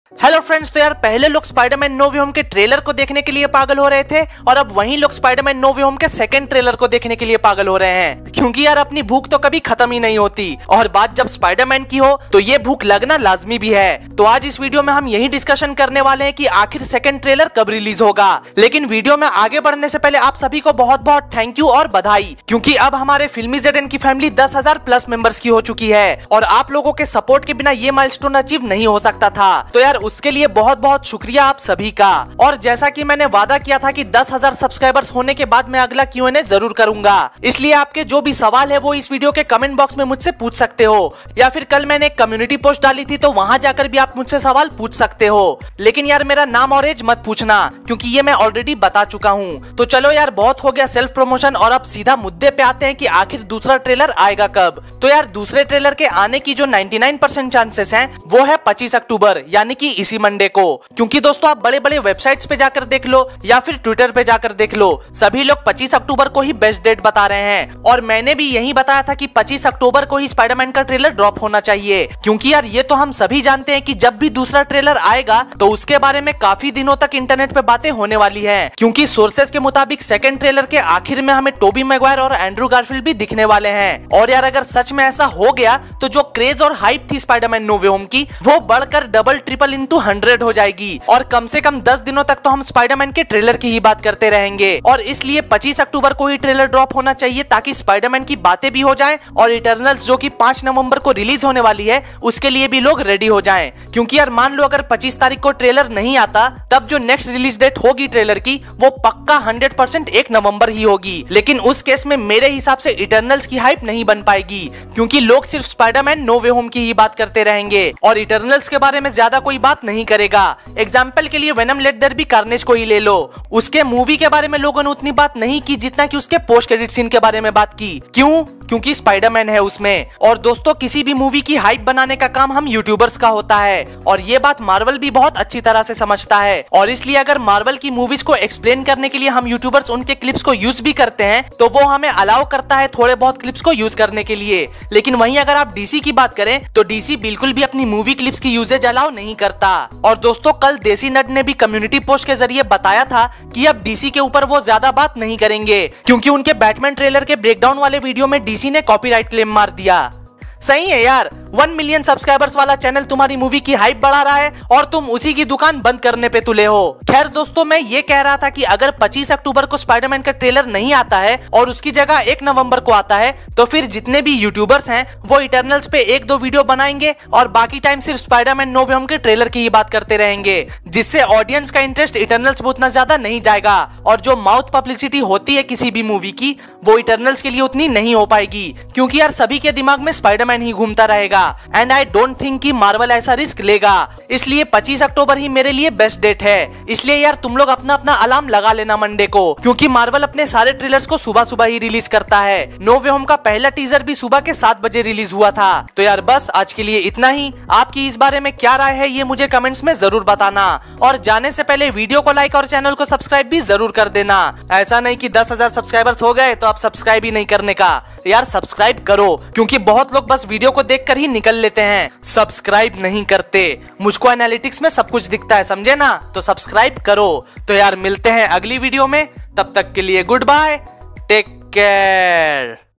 Hello friends, तो यार पहले लोग स्पाइडरमैन नो वे होम के ट्रेलर को देखने के लिए पागल हो रहे थे और अब वहीं लोग स्पाइडरमैन नो वे होम के सेकंड ट्रेलर को देखने के लिए पागल हो रहे हैं, क्योंकि यार अपनी भूख तो कभी खत्म ही नहीं होती और बात जब स्पाइडरमैन की हो तो ये भूख लगना लाजमी भी है। तो आज इस वीडियो में हम यही डिस्कशन करने वाले हैं कि आखिर सेकंड ट्रेलर कब रिलीज होगा। लेकिन वीडियो में आगे बढ़ने से पहले आप सभी को बहुत बहुत थैंक यू और बधाई, क्योंकि अब हमारे फिल्मी ज़ेड की फैमिली 10,000 प्लस मेंबर्स की हो चुकी है और आप लोगों के सपोर्ट के बिना ये माइलस्टोन अचीव नहीं हो सकता था। तो यार उसके लिए बहुत बहुत शुक्रिया आप सभी का। और जैसा कि मैंने वादा किया था कि 10,000 सब्सक्राइबर्स होने के बाद मैं अगला Q&A जरूर करूंगा, इसलिए आपके जो भी सवाल है वो इस वीडियो के कमेंट बॉक्स में मुझसे पूछ सकते हो, या फिर कल मैंने एक कम्युनिटी पोस्ट डाली थी तो वहां जाकर भी आप मुझसे सवाल पूछ सकते हो। लेकिन यार मेरा नाम और एज मत पूछना, क्योंकि ये मैं ऑलरेडी बता चुका हूँ। तो चलो यार बहुत हो गया सेल्फ प्रमोशन और अब सीधा मुद्दे पे आते हैं कि आखिर दूसरा ट्रेलर आएगा कब। तो यार दूसरे ट्रेलर के आने की जो 99% चांसेस हैं वो है 25 अक्टूबर, यानी कि इसी मंडे को। क्योंकि दोस्तों आप बड़े बड़े वेबसाइट्स पे जाकर देख लो या फिर ट्विटर पे जाकर देख लो, सभी लोग 25 अक्टूबर को ही बेस्ट डेट बता रहे हैं। और मैंने भी यही बताया था कि 25 अक्टूबर को ही स्पाइडरमैन का ट्रेलर ड्रॉप होना चाहिए, क्योंकि यार ये तो हम सभी जानते हैं कि जब भी दूसरा ट्रेलर आएगा तो उसके बारे में काफी दिनों तक इंटरनेट पे बातें होने वाली है, क्योंकि सोर्सेस के मुताबिक सेकंड ट्रेलर के आखिर में हमें टोबी मैगवायर और एंड्रू गारफील्ड भी दिखने वाले हैं। और यार अगर सच में ऐसा हो गया तो जो क्रेज और हाइप थी स्पाइडरमैन नो वे होम की वो बढ़कर डबल ट्रिपल इंटू 100 हो जाएगी और कम से कम 10 दिनों तक तो हम स्पाइडरमैन के ट्रेलर की ही बात करते रहेंगे। और इसलिए 25 अक्टूबर को ही ट्रेलर ड्रॉप होना चाहिए, ताकि स्पाइडरमैन की बातें भी हो जाएं और इटर्नल्स जो कि 5 नवंबर को रिलीज होने वाली है उसके लिए भी लोग रेडी हो जाएं। क्योंकि यार मान लो अगर 25 तारीख को ट्रेलर नहीं आता, तब जो नेक्स्ट रिलीज डेट होगी ट्रेलर की वो पक्का 100% 1 नवंबर ही होगी। लेकिन उस केस में मेरे हिसाब से इटर्नल्स की हाइप नहीं बन पाएगी, क्योंकि लोग सिर्फ स्पाइडरमैन नो वे होम की ही बात करते रहेंगे और इटर्नल्स के बारे में ज्यादा कोई बात नहीं करेगा। एग्जाम्पल के लिए Venom let there be Carnage को ही ले लो, उसके मूवी के बारे में लोगों ने उतनी बात नहीं की जितना कि उसके पोस्ट क्रेडिट सीन के बारे में बात की। क्यों? क्योंकि स्पाइडरमैन है उसमें। और दोस्तों किसी भी मूवी की हाइप बनाने का काम हम यूट्यूबर्स का होता है और ये बात मार्वल भी बहुत अच्छी तरह से समझता है। और इसलिए अगर मार्वल की मूवीज को एक्सप्लेन करने के लिए हम यूट्यूबर्स उनके क्लिप्स को यूज भी करते हैं तो वो हमें अलाउ करता है थोड़े बहुत क्लिप्स को यूज करने के लिए। लेकिन वहीं अगर आप डीसी की बात करें तो डीसी बिल्कुल भी अपनी मूवी क्लिप्स की यूजेज अलाउ नहीं करता। और दोस्तों कल देसी नट ने भी कम्युनिटी पोस्ट के जरिए बताया था कि अब डीसी के ऊपर वो ज्यादा बात नहीं करेंगे, क्योंकि उनके बैटमैन ट्रेलर के ब्रेकडाउन वाले वीडियो में डीसी ने कॉपीराइट क्लेम मार दिया। सही है यार, 1 मिलियन सब्सक्राइबर्स वाला चैनल तुम्हारी मूवी की हाइप बढ़ा रहा है और तुम उसी की दुकान बंद करने पे तुले हो। खैर दोस्तों मैं ये कह रहा था कि अगर 25 अक्टूबर को स्पाइडरमैन का ट्रेलर नहीं आता है और उसकी जगह 1 नवंबर को आता है तो फिर जितने भी यूट्यूबर्स हैं वो इटर्नल्स पे 1-2 वीडियो बनाएंगे और बाकी टाइम सिर्फ स्पाइडरमैन नो वे होम के ट्रेलर की ही बात करते रहेंगे, जिससे ऑडियंस का इंटरेस्ट इटर्नल्स पे उतना ज्यादा नहीं जाएगा और जो माउथ पब्लिसिटी होती है किसी भी मूवी की वो इटर्नल्स के लिए उतनी नहीं हो पाएगी, क्योंकि यार सभी के दिमाग में स्पाइडरमैन ही घूमता रहेगा। एंड आई डोंट थिंक कि मार्वल ऐसा रिस्क लेगा, इसलिए 25 अक्टूबर ही मेरे लिए बेस्ट डेट है। इसलिए यार तुम लोग अपना अपना अलार्म लगा लेना मंडे को, क्योंकि मार्वल अपने सारे ट्रेलर्स को सुबह सुबह ही रिलीज करता है। नो वे होम का पहला टीजर भी सुबह के 7 बजे रिलीज हुआ था। तो यार बस आज के लिए इतना ही। आपकी इस बारे में क्या राय है ये मुझे कमेंट्स में जरूर बताना और जाने से पहले वीडियो को लाइक और चैनल को सब्सक्राइब भी जरूर कर देना। ऐसा नहीं कि 10,000 सब्सक्राइबर्स हो गए तो आप सब्सक्राइब ही नहीं करने का। यार सब्सक्राइब करो, क्योंकि बहुत लोग बस वीडियो को देखकर ही निकल लेते हैं, सब्सक्राइब नहीं करते। मुझको एनालिटिक्स में सब कुछ दिखता है, समझे ना? तो सब्सक्राइब करो। तो यार मिलते हैं अगली वीडियो में, तब तक के लिए गुड बाय, टेक केयर।